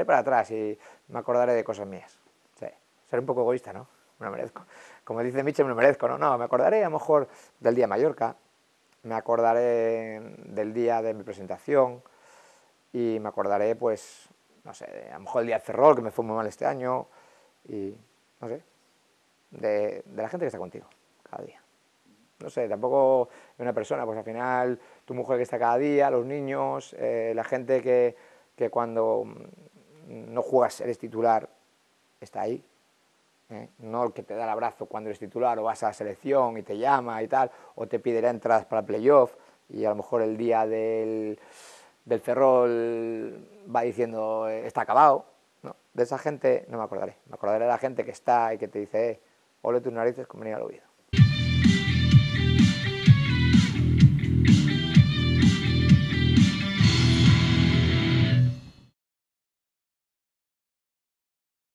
para atrás y me acordaré de cosas mías. Sí. Seré un poco egoísta, ¿no? Me lo merezco. Como dice Michel, me lo merezco, ¿no? No, me acordaré a lo mejor del día de Mallorca, me acordaré del día de mi presentación y me acordaré, pues, no sé, a lo mejor el día de Ferrol, que me fue muy mal este año, y, no sé, de la gente que está contigo cada día. No sé, tampoco es una persona, pues al final tu mujer que está cada día, los niños, la gente que cuando no juegas eres titular, está ahí. No el que te da el abrazo cuando eres titular o vas a la selección y te llama y tal, o te pide entradas para el playoff y a lo mejor el día del Ferrol va diciendo está acabado. No, de esa gente no me acordaré. Me acordaré de la gente que está y que te dice ole tus narices con venir al oído.